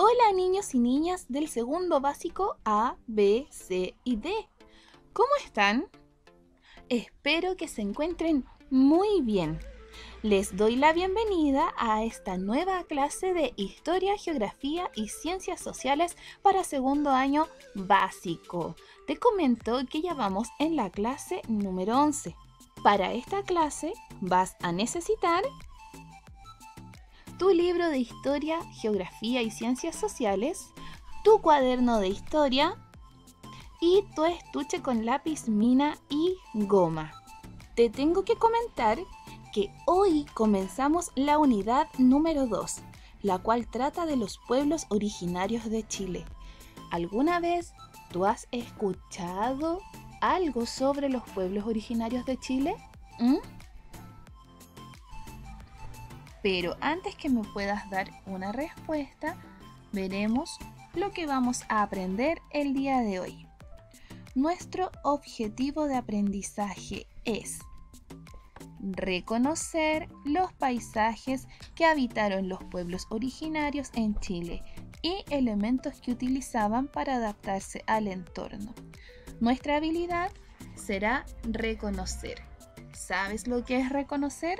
Hola niños y niñas del segundo básico A, B, C y D. ¿Cómo están? Espero que se encuentren muy bien. Les doy la bienvenida a esta nueva clase de Historia, Geografía y Ciencias Sociales para segundo año básico. Te comento que ya vamos en la clase número 11. Para esta clase vas a necesitar tu libro de Historia, Geografía y Ciencias Sociales, tu cuaderno de historia y tu estuche con lápiz, mina y goma. Te tengo que comentar que hoy comenzamos la unidad número 2, la cual trata de los pueblos originarios de Chile. ¿Alguna vez tú has escuchado algo sobre los pueblos originarios de Chile? Pero antes que me puedas dar una respuesta, veremos lo que vamos a aprender el día de hoy. Nuestro objetivo de aprendizaje es reconocer los paisajes que habitaron los pueblos originarios en Chile y elementos que utilizaban para adaptarse al entorno. Nuestra habilidad será reconocer. ¿Sabes lo que es reconocer?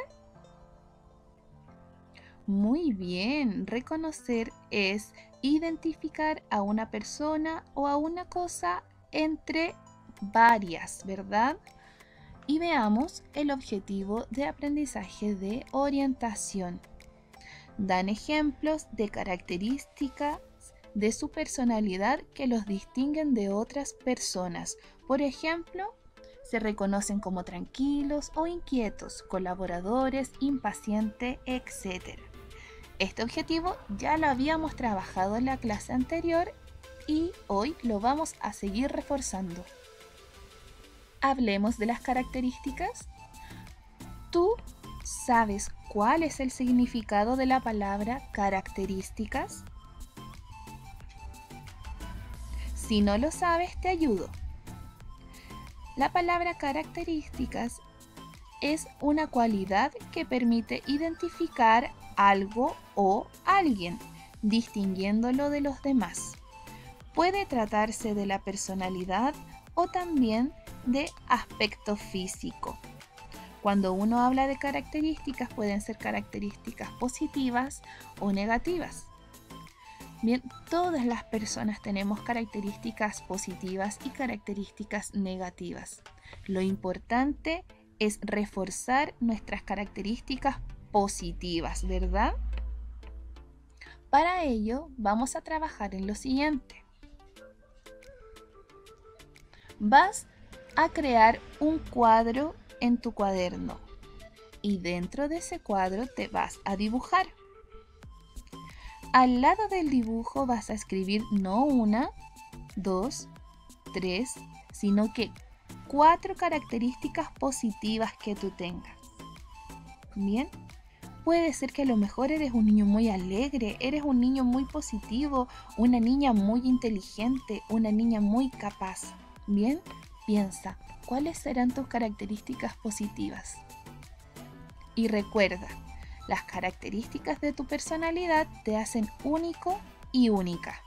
Muy bien, reconocer es identificar a una persona o a una cosa entre varias, ¿verdad? Y veamos el objetivo de aprendizaje de orientación. Dan ejemplos de características de su personalidad que los distinguen de otras personas. Por ejemplo, se reconocen como tranquilos o inquietos, colaboradores, impacientes, etc. Este objetivo ya lo habíamos trabajado en la clase anterior y hoy lo vamos a seguir reforzando. Hablemos de las características. ¿Tú sabes cuál es el significado de la palabra características? Si no lo sabes, te ayudo. La palabra características es una cualidad que permite identificar algo o alguien, distinguiéndolo de los demás. Puede tratarse de la personalidad o también de aspecto físico. Cuando uno habla de características, pueden ser características positivas o negativas. Bien, todas las personas tenemos características positivas y características negativas. Lo importante es reforzar nuestras características positivas, ¿verdad? Para ello, vamos a trabajar en lo siguiente. Vas a crear un cuadro en tu cuaderno y dentro de ese cuadro te vas a dibujar. Al lado del dibujo vas a escribir no 1, 2, 3, sino que 4 características positivas que tú tengas. Bien, puede ser que a lo mejor eres un niño muy alegre, eres un niño muy positivo, una niña muy inteligente, una niña muy capaz. Bien, piensa, ¿cuáles serán tus características positivas? Y recuerda, las características de tu personalidad te hacen único y única.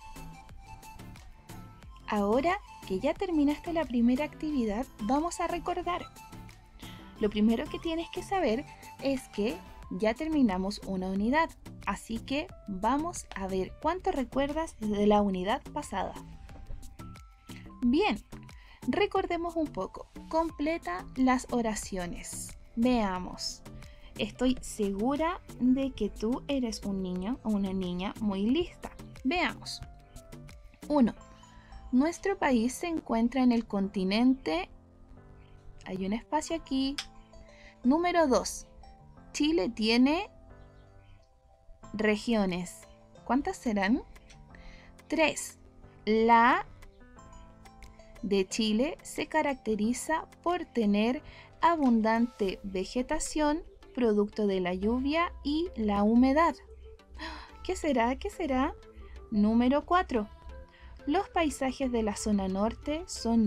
Ahora que ya terminaste la primera actividad, vamos a recordar. Lo primero que tienes que saber es que ya terminamos una unidad, así que vamos a ver cuánto recuerdas de la unidad pasada. Bien, recordemos un poco. Completa las oraciones. Veamos. Estoy segura de que tú eres un niño o una niña muy lista. Veamos. 1. Nuestro país se encuentra en el continente. Hay un espacio aquí. Número 2. Chile tiene regiones. ¿Cuántas serán? 3. La de Chile se caracteriza por tener abundante vegetación, producto de la lluvia y la humedad. ¿Qué será? ¿Qué será? Número 4. Los paisajes de la zona norte son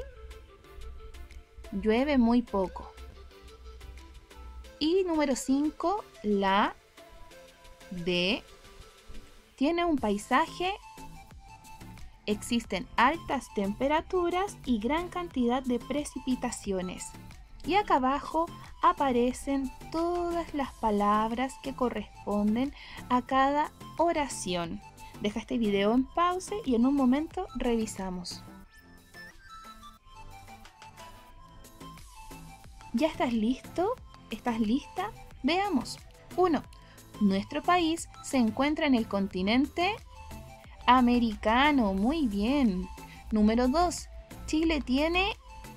llueve muy poco. Y número 5, la de Tiene un paisaje, existen altas temperaturas y gran cantidad de precipitaciones. Y acá abajo aparecen todas las palabras que corresponden a cada oración. Deja este video en pausa y en un momento revisamos. ¿Ya estás listo? ¿Estás lista? Veamos. 1. Nuestro país se encuentra en el continente americano. Muy bien. Número 2. Chile tiene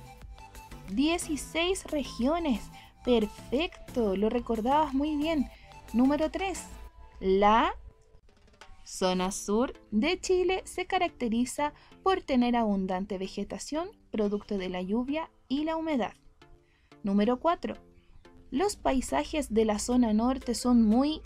16 regiones. Perfecto, lo recordabas muy bien. Número 3. La zona sur de Chile se caracteriza por tener abundante vegetación, producto de la lluvia y la humedad. Número 4. Los paisajes de la zona norte son muy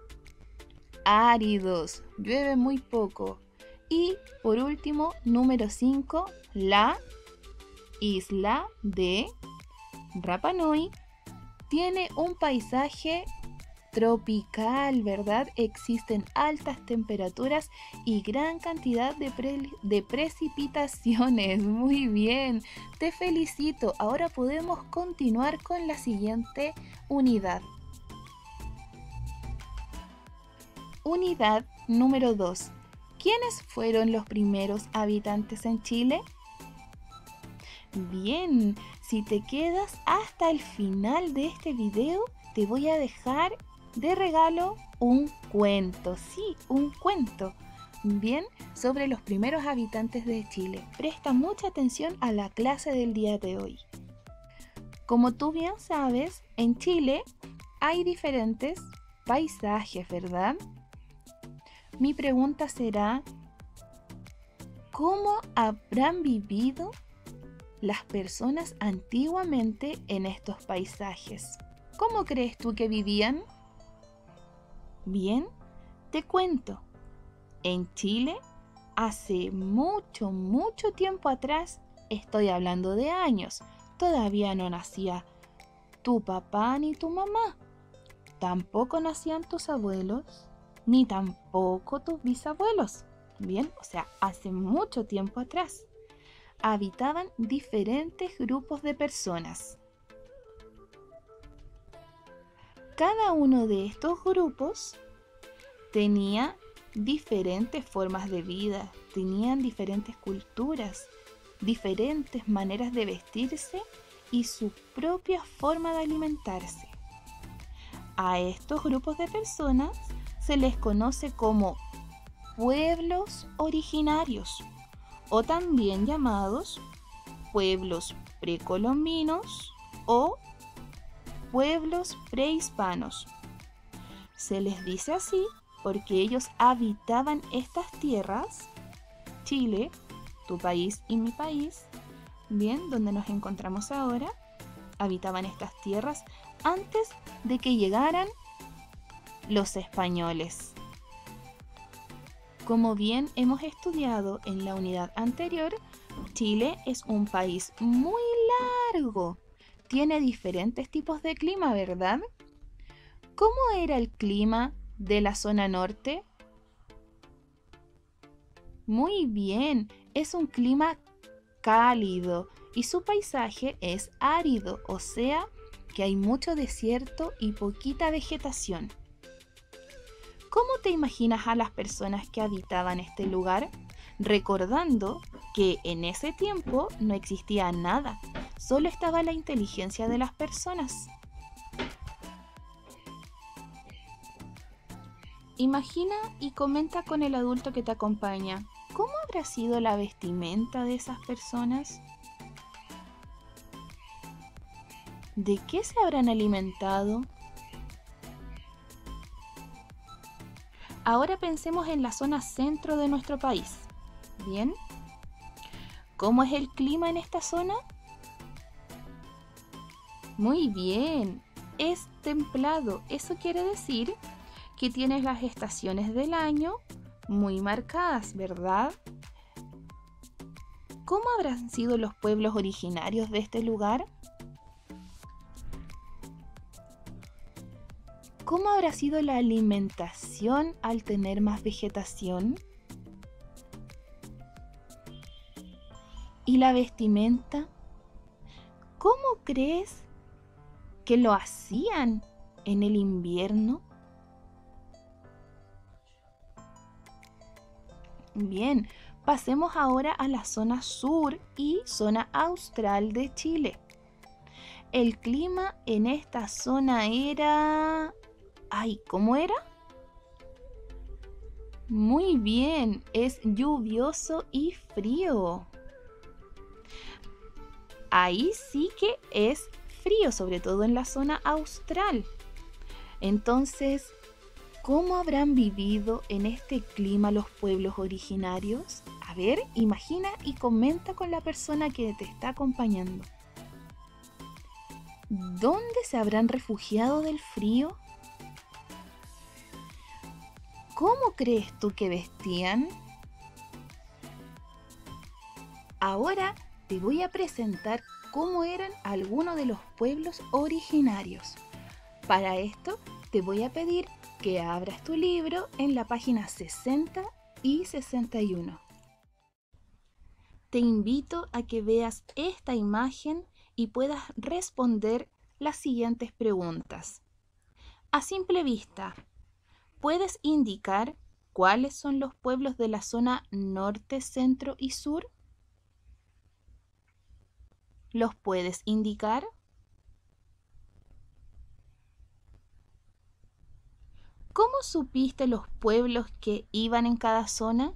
áridos, llueve muy poco. Y por último, número 5, la isla de Rapa Nui tiene un paisaje tropical, ¿verdad? Existen altas temperaturas y gran cantidad de precipitaciones. Muy bien, te felicito. Ahora podemos continuar con la siguiente unidad. Unidad número 2. ¿Quiénes fueron los primeros habitantes en Chile? Bien, si te quedas hasta el final de este video, te voy a dejar de regalo un cuento. Sí, un cuento. Bien, sobre los primeros habitantes de Chile. Presta mucha atención a la clase del día de hoy. Como tú bien sabes, en Chile hay diferentes paisajes, ¿verdad? Mi pregunta será, ¿cómo habrán vivido las personas antiguamente en estos paisajes? ¿Cómo crees tú que vivían? Bien, te cuento. En Chile, hace mucho tiempo atrás, estoy hablando de años, todavía no nacía tu papá ni tu mamá. Tampoco nacían tus abuelos, ni tampoco tus bisabuelos. Bien, o sea, hace mucho tiempo atrás habitaban diferentes grupos de personas. Cada uno de estos grupos tenía diferentes formas de vida, tenían diferentes culturas, diferentes maneras de vestirse y su propia forma de alimentarse. A estos grupos de personas se les conoce como pueblos originarios o también llamados pueblos precolombinos o pueblos prehispanos. Se les dice así porque ellos habitaban estas tierras, Chile, tu país y mi país, bien, donde nos encontramos ahora, habitaban estas tierras antes de que llegaran los españoles. Como bien hemos estudiado en la unidad anterior, Chile es un país muy largo. Tiene diferentes tipos de clima, ¿verdad? ¿Cómo era el clima de la zona norte? Muy bien, es un clima cálido y su paisaje es árido, o sea que hay mucho desierto y poquita vegetación. ¿Cómo te imaginas a las personas que habitaban este lugar? Recordando que en ese tiempo no existía nada, solo estaba la inteligencia de las personas. Imagina y comenta con el adulto que te acompaña. ¿Cómo habrá sido la vestimenta de esas personas? ¿De qué se habrán alimentado? Ahora pensemos en la zona centro de nuestro país. ¿Bien? ¿Cómo es el clima en esta zona? Muy bien, es templado. Eso quiere decir que tienes las estaciones del año muy marcadas, ¿verdad? ¿Cómo habrán sido los pueblos originarios de este lugar? ¿Cómo habrá sido la alimentación al tener más vegetación? ¿Y la vestimenta? ¿Cómo crees que lo hacían en el invierno? Bien, pasemos ahora a la zona sur y zona austral de Chile. El clima en esta zona era... Ay, ¿cómo era? Muy bien, es lluvioso y frío. Ahí sí que es frío, sobre todo en la zona austral. Entonces, ¿cómo habrán vivido en este clima los pueblos originarios? A ver, imagina y comenta con la persona que te está acompañando. ¿Dónde se habrán refugiado del frío? ¿Cómo crees tú que vestían? Ahora te voy a presentar cómo eran algunos de los pueblos originarios. Para esto te voy a pedir que abras tu libro en la página 60 y 61. Te invito a que veas esta imagen y puedas responder las siguientes preguntas. A simple vista, ¿puedes indicar cuáles son los pueblos de la zona norte, centro y sur? ¿Los puedes indicar? ¿Cómo supiste los pueblos que iban en cada zona?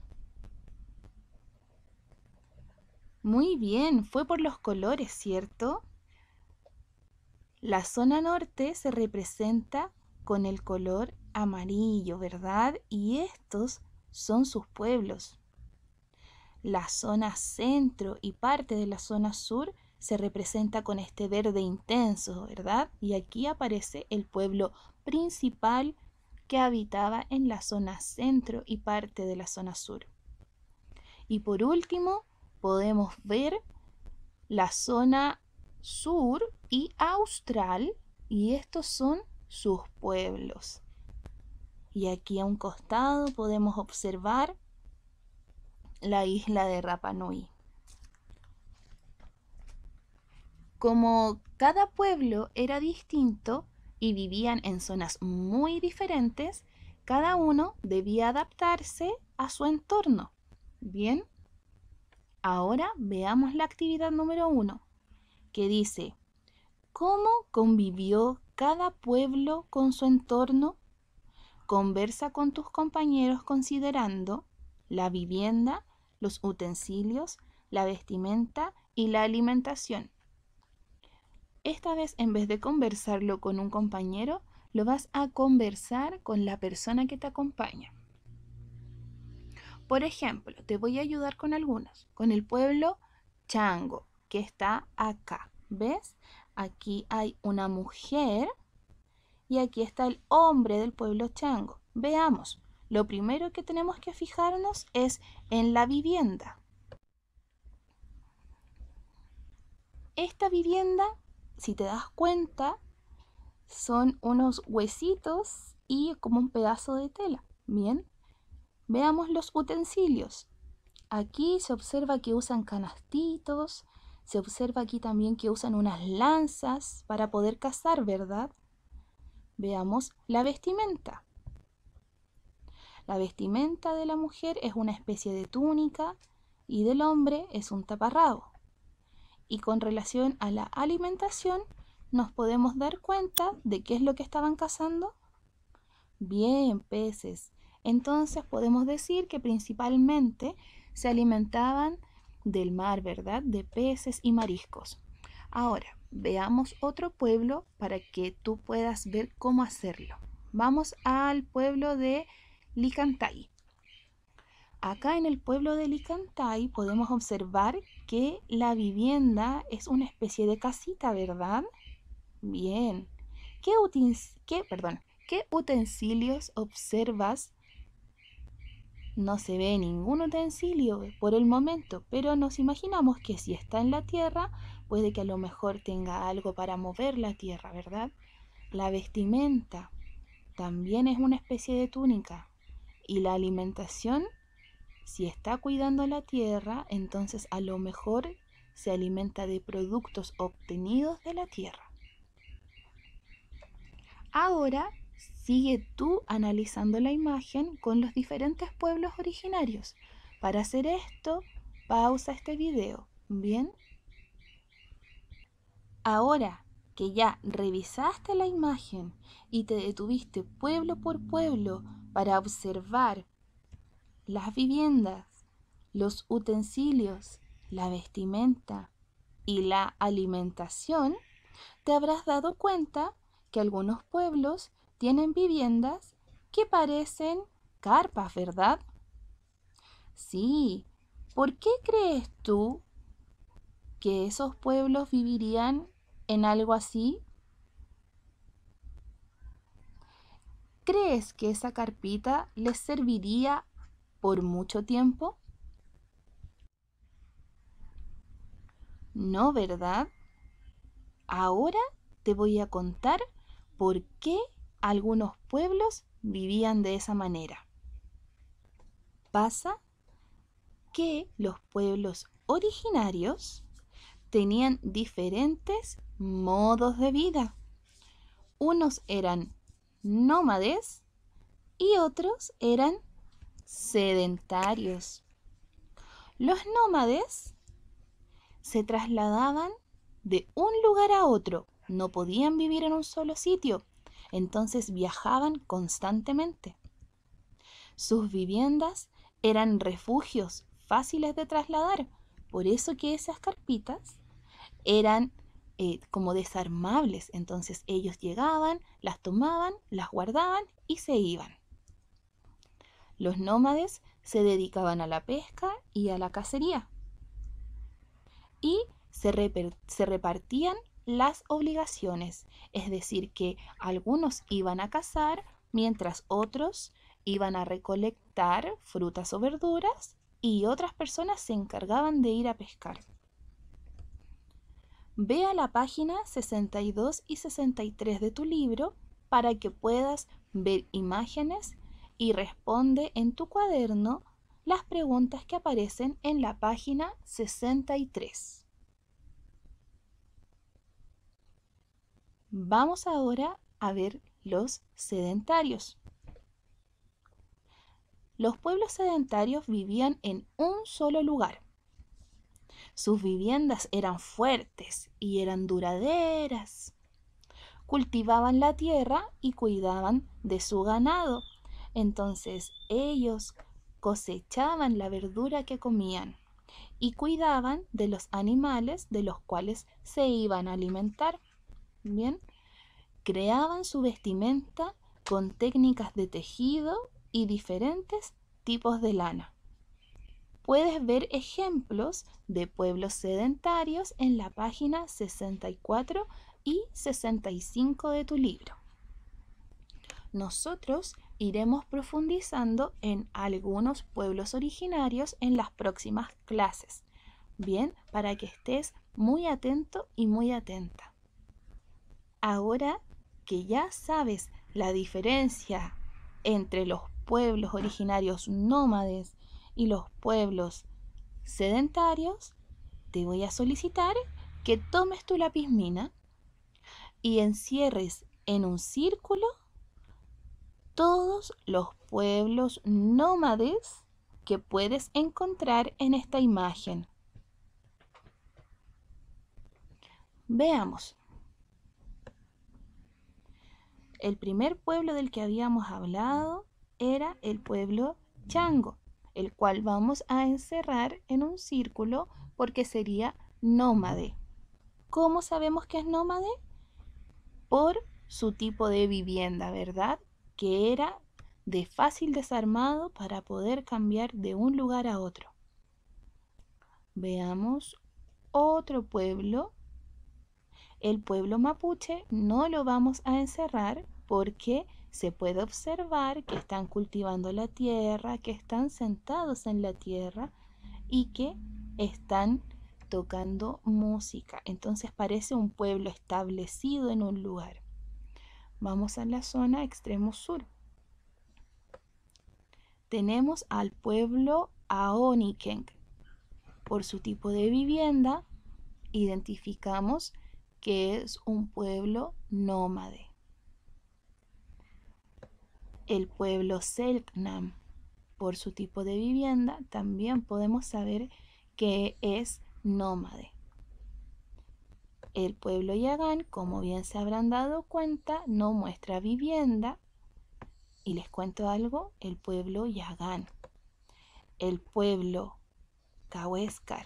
Muy bien, fue por los colores, ¿cierto? La zona norte se representa con el color amarillo, ¿verdad? Y estos son sus pueblos. La zona centro y parte de la zona sur se representa con este verde intenso, ¿verdad? Y aquí aparece el pueblo principal que habitaba en la zona centro y parte de la zona sur. Y por último, podemos ver la zona sur y austral, y estos son sus pueblos. Y aquí a un costado podemos observar la isla de Rapa Nui. Como cada pueblo era distinto y vivían en zonas muy diferentes, cada uno debía adaptarse a su entorno. Bien, ahora veamos la actividad número 1, que dice: ¿cómo convivió cada pueblo con su entorno? Conversa con tus compañeros considerando la vivienda, los utensilios, la vestimenta y la alimentación. Esta vez, en vez de conversarlo con un compañero, lo vas a conversar con la persona que te acompaña. Por ejemplo, te voy a ayudar con algunos. Con el pueblo Chango, que está acá. ¿Ves? Aquí hay una mujer y aquí está el hombre del pueblo Chango. Veamos. Lo primero que tenemos que fijarnos es en la vivienda. Esta vivienda, si te das cuenta, son unos huesitos y como un pedazo de tela. Bien, veamos los utensilios. Aquí se observa que usan canastitos, se observa aquí también que usan unas lanzas para poder cazar, ¿verdad? Veamos la vestimenta. La vestimenta de la mujer es una especie de túnica y del hombre es un taparrabo. Y con relación a la alimentación, nos podemos dar cuenta de qué es lo que estaban cazando. Bien, peces. Entonces podemos decir que principalmente se alimentaban del mar, ¿verdad? De peces y mariscos. Ahora, veamos otro pueblo para que tú puedas ver cómo hacerlo. Vamos al pueblo de Licantay. Acá en el pueblo de Licantay podemos observar que la vivienda es una especie de casita, ¿verdad? Bien. ¿Qué utensilios observas? No se ve ningún utensilio por el momento, pero nos imaginamos que si está en la tierra, puede que a lo mejor tenga algo para mover la tierra, ¿verdad? La vestimenta. también es una especie de túnica. Y la alimentación, si está cuidando la tierra, entonces a lo mejor se alimenta de productos obtenidos de la tierra. Ahora sigue tú analizando la imagen con los diferentes pueblos originarios. Para hacer esto, pausa este video. ¿Bien? Ahora que ya revisaste la imagen y te detuviste pueblo por pueblo para observar las viviendas, los utensilios, la vestimenta y la alimentación, te habrás dado cuenta que algunos pueblos tienen viviendas que parecen carpas, ¿verdad? Sí. ¿Por qué crees tú que esos pueblos vivirían en algo así? ¿Crees que esa carpita les serviría por mucho tiempo? No, ¿verdad? Ahora te voy a contar por qué algunos pueblos vivían de esa manera. Pasa que los pueblos originarios tenían diferentes modos de vida. Unos eran nómades y otros eran sedentarios. Los nómades se trasladaban de un lugar a otro, no podían vivir en un solo sitio, entonces viajaban constantemente. Sus viviendas eran refugios fáciles de trasladar, por eso que esas carpitas eran como desarmables, entonces ellos llegaban, las tomaban, las guardaban y se iban. Los nómades se dedicaban a la pesca y a la cacería y se repartían las obligaciones, es decir, que algunos iban a cazar mientras otros iban a recolectar frutas o verduras y otras personas se encargaban de ir a pescar. Ve a la página 62 y 63 de tu libro para que puedas ver imágenes y responde en tu cuaderno las preguntas que aparecen en la página 63. Vamos ahora a ver los sedentarios. Los pueblos sedentarios vivían en un solo lugar. Sus viviendas eran fuertes y eran duraderas. Cultivaban la tierra y cuidaban de su ganado. Entonces ellos cosechaban la verdura que comían y cuidaban de los animales de los cuales se iban a alimentar. Bien, creaban su vestimenta con técnicas de tejido y diferentes tipos de lana. Puedes ver ejemplos de pueblos sedentarios en la página 64 y 65 de tu libro. Nosotros iremos profundizando en algunos pueblos originarios en las próximas clases. Bien, para que estés muy atento y muy atenta. Ahora que ya sabes la diferencia entre los pueblos originarios nómades y los pueblos sedentarios, te voy a solicitar que tomes tu lápiz mina y encierres en un círculo todos los pueblos nómades que puedes encontrar en esta imagen. Veamos. El primer pueblo del que habíamos hablado era el pueblo chango, el cual vamos a encerrar en un círculo porque sería nómade. ¿Cómo sabemos que es nómade? Por su tipo de vivienda, ¿verdad? Que era de fácil desarmado para poder cambiar de un lugar a otro. Veamos otro pueblo. El pueblo mapuche no lo vamos a encerrar porque se puede observar que están cultivando la tierra, que están sentados en la tierra y que están tocando música. Entonces parece un pueblo establecido en un lugar. Vamos a la zona extremo sur. Tenemos al pueblo Aoniken. Por su tipo de vivienda, identificamos que es un pueblo nómade. El pueblo Selknam, por su tipo de vivienda, también podemos saber que es nómade. El pueblo Yagán, como bien se habrán dado cuenta, no muestra vivienda. Y les cuento algo, el pueblo Yagán, el pueblo Kawéskar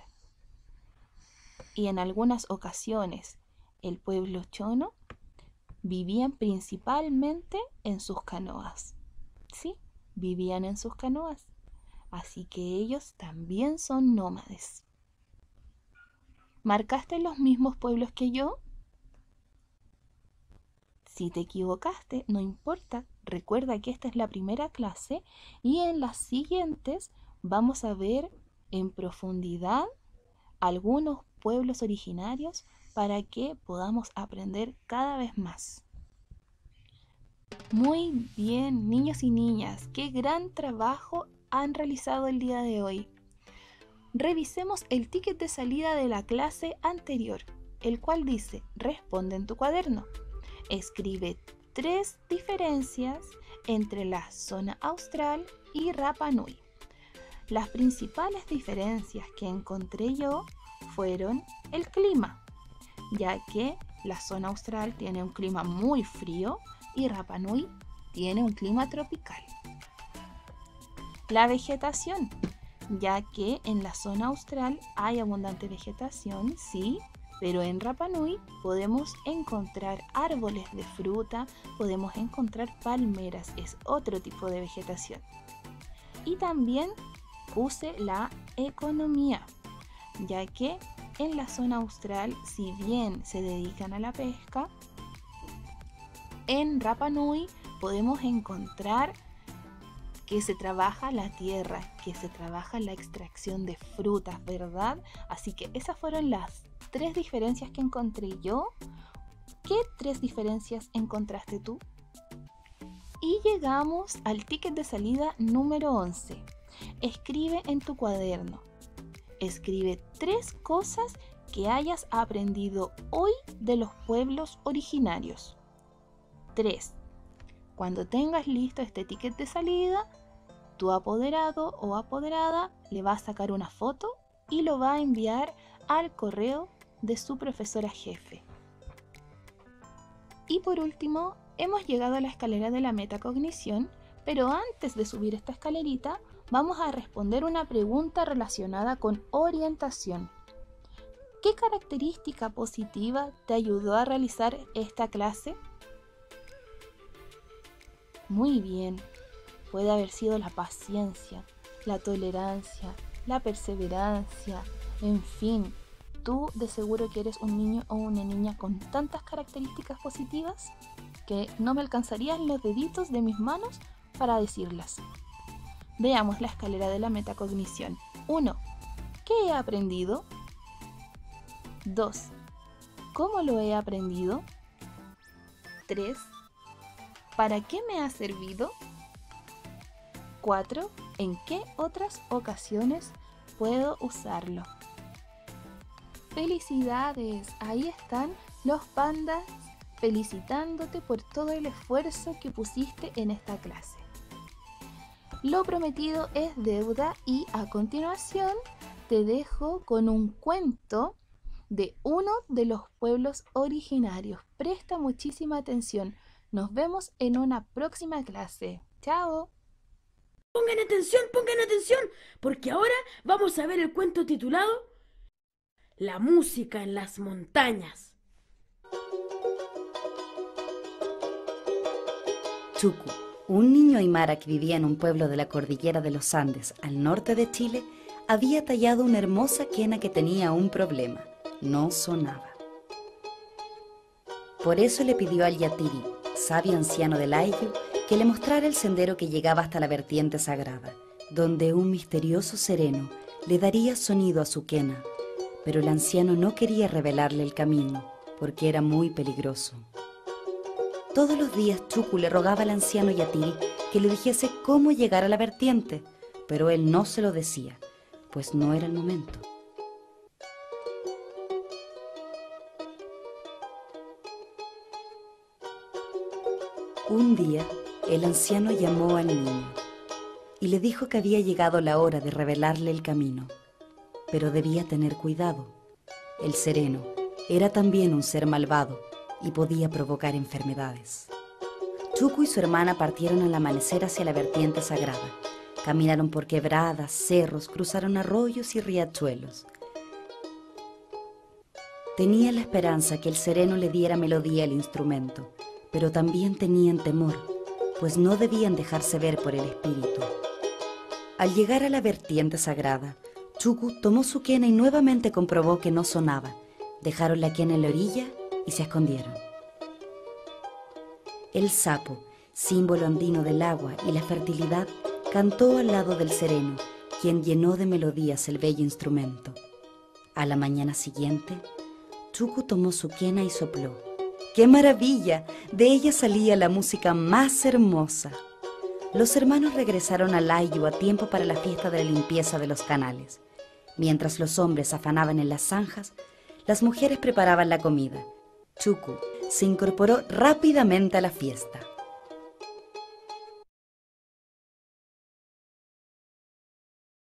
y en algunas ocasiones el pueblo Chono vivían principalmente en sus canoas. Sí, vivían en sus canoas. Así que ellos también son nómades. ¿Marcaste los mismos pueblos que yo? Si te equivocaste, no importa. Recuerda que esta es la primera clase y en las siguientes vamos a ver en profundidad algunos pueblos originarios para que podamos aprender cada vez más. Muy bien, niños y niñas, qué gran trabajo han realizado el día de hoy. Revisemos el ticket de salida de la clase anterior, el cual dice: responde en tu cuaderno. Escribe 3 diferencias entre la zona austral y Rapa Nui. Las principales diferencias que encontré yo fueron el clima, ya que la zona austral tiene un clima muy frío y Rapa Nui tiene un clima tropical. La vegetación, ya que en la zona austral hay abundante vegetación, sí, pero en Rapa Nui podemos encontrar árboles de fruta, podemos encontrar palmeras, es otro tipo de vegetación. Y también puse la economía, ya que en la zona austral, si bien se dedican a la pesca, en Rapa Nui podemos encontrar que se trabaja la tierra, que se trabaja la extracción de frutas, ¿verdad? Así que esas fueron las 3 diferencias que encontré yo. ¿Qué 3 diferencias encontraste tú? Y llegamos al ticket de salida número 11. Escribe en tu cuaderno. Escribe 3 cosas que hayas aprendido hoy de los pueblos originarios. 3. Cuando tengas listo este ticket de salida, tu apoderado o apoderada le va a sacar una foto y lo va a enviar al correo de su profesora jefe. Y por último, hemos llegado a la escalera de la metacognición, pero antes de subir esta escalerita, vamos a responder una pregunta relacionada con orientación. ¿Qué característica positiva te ayudó a realizar esta clase? Muy bien, puede haber sido la paciencia, la tolerancia, la perseverancia, en fin. Tú de seguro que eres un niño o una niña con tantas características positivas que no me alcanzarían los deditos de mis manos para decirlas. Veamos la escalera de la metacognición. 1. ¿Qué he aprendido? 2. ¿Cómo lo he aprendido? 3. ¿Para qué me ha servido? 4. ¿En qué otras ocasiones puedo usarlo? ¡Felicidades! Ahí están los pandas felicitándote por todo el esfuerzo que pusiste en esta clase. Lo prometido es deuda y a continuación te dejo con un cuento de uno de los pueblos originarios. Presta muchísima atención. Nos vemos en una próxima clase. ¡Chao! Pongan atención, porque ahora vamos a ver el cuento titulado La música en las montañas. Chucu, un niño aymara que vivía en un pueblo de la cordillera de los Andes, al norte de Chile, había tallado una hermosa quena que tenía un problema: no sonaba. Por eso le pidió al Yatiri, sabio anciano del Ayllu, que le mostrara el sendero que llegaba hasta la vertiente sagrada, donde un misterioso sereno le daría sonido a su quena, pero el anciano no quería revelarle el camino, porque era muy peligroso. Todos los días Chucu le rogaba al anciano Yatiri que le dijese cómo llegar a la vertiente, pero él no se lo decía, pues no era el momento. Un día, el anciano llamó al niño y le dijo que había llegado la hora de revelarle el camino, pero debía tener cuidado. El sereno era también un ser malvado y podía provocar enfermedades. Chucu y su hermana partieron al amanecer hacia la vertiente sagrada. Caminaron por quebradas, cerros, cruzaron arroyos y riachuelos. Tenía la esperanza que el sereno le diera melodía al instrumento, pero también tenían temor, pues no debían dejarse ver por el espíritu. Al llegar a la vertiente sagrada, Chucu tomó su quena y nuevamente comprobó que no sonaba. Dejaron la quena en la orilla y se escondieron. El sapo, símbolo andino del agua y la fertilidad, cantó al lado del sereno, quien llenó de melodías el bello instrumento. A la mañana siguiente, Chucu tomó su quena y sopló. ¡Qué maravilla! De ella salía la música más hermosa. Los hermanos regresaron al ayllu a tiempo para la fiesta de la limpieza de los canales. Mientras los hombres afanaban en las zanjas, las mujeres preparaban la comida. Chucu se incorporó rápidamente a la fiesta.